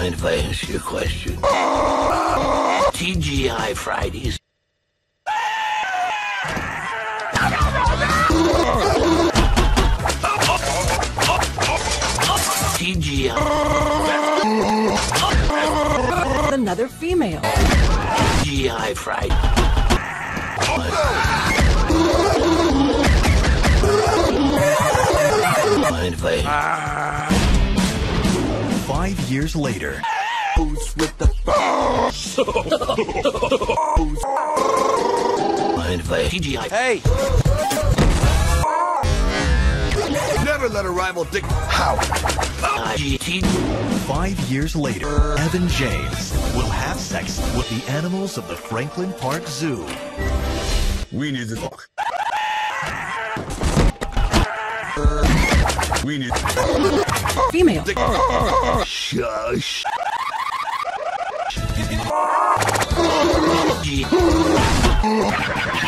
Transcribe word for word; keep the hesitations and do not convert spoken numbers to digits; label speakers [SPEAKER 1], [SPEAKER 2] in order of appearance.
[SPEAKER 1] Mind if I ask you a question? T G I Fridays. T G I.
[SPEAKER 2] Another female.
[SPEAKER 1] T G I Friday. Mind if I...
[SPEAKER 3] Five years later.
[SPEAKER 1] Boots with the... Mind if I... T G I...
[SPEAKER 4] Hey! Never let a rival dick... How?
[SPEAKER 1] I G T...
[SPEAKER 3] Five years later, Evan James will have sex with the animals of the Franklin Park Zoo.
[SPEAKER 4] We need to talk. We need...
[SPEAKER 2] Female.
[SPEAKER 4] Shush.
[SPEAKER 1] G...